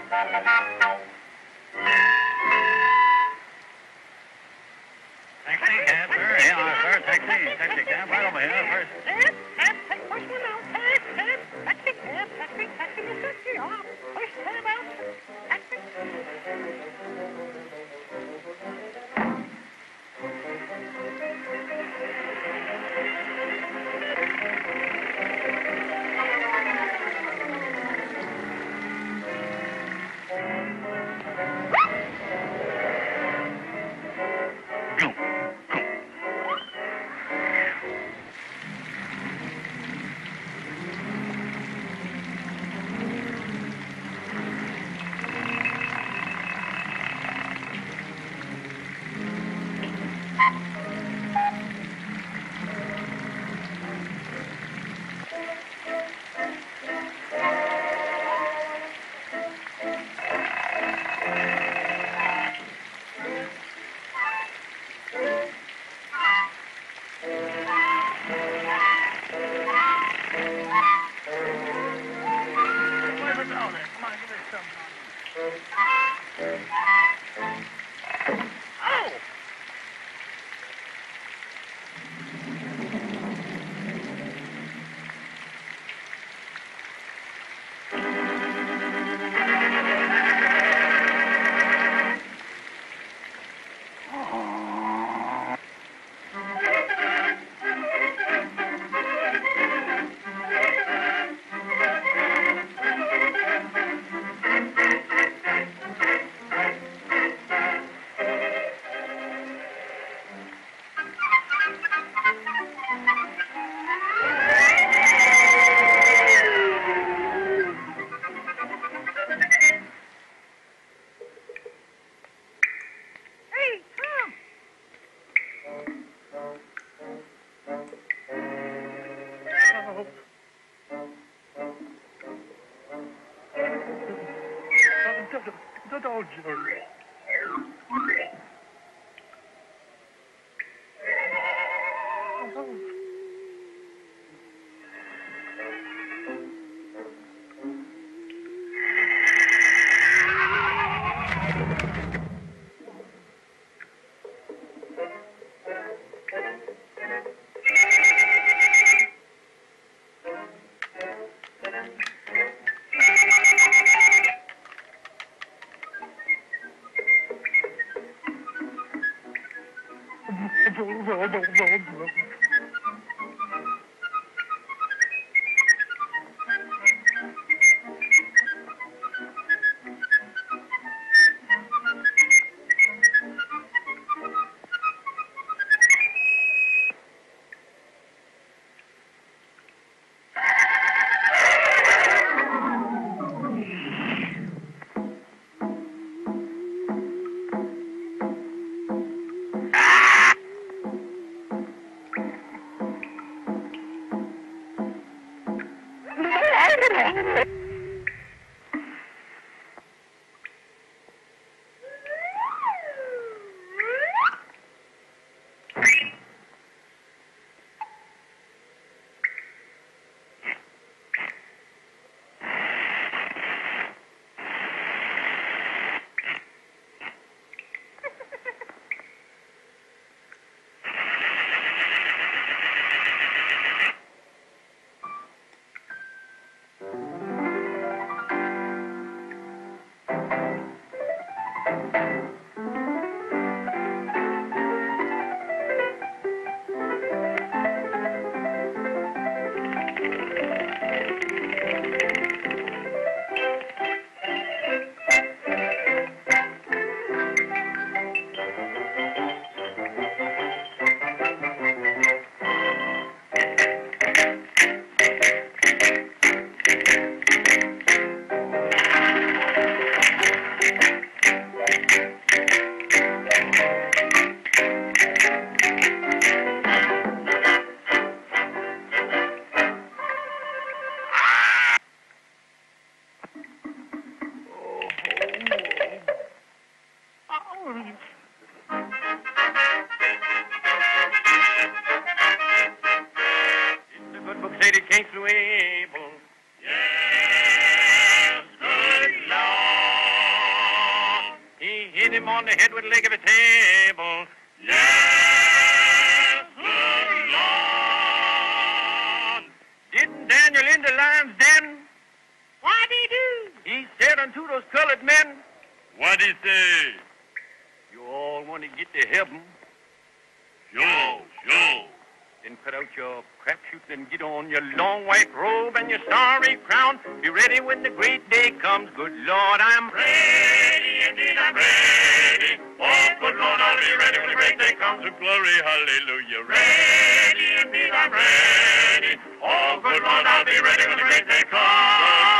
Taxi cab, sir. Yeah, sir. Taxi cab right over here first. Cab, take first one out. Cab, taxi cab, taxi, Mr. Yeah. First cab out. Taxi. on the head with a leg of a table. Yes, good Lord. Didn't Daniel in the lion's den? What'd he do? He said unto those colored men, What'd he say? you all want to get to heaven, Sure. then cut out your crapshoot and get on your long white robe and your starry crown. Be ready when the great day comes. Good Lord, I'm ready, indeed I'm ready. Oh, good Lord, I'll be ready when the great day comes. Glory, hallelujah. Ready, indeed I'm ready. Oh, good Lord, I'll be ready when the great day comes.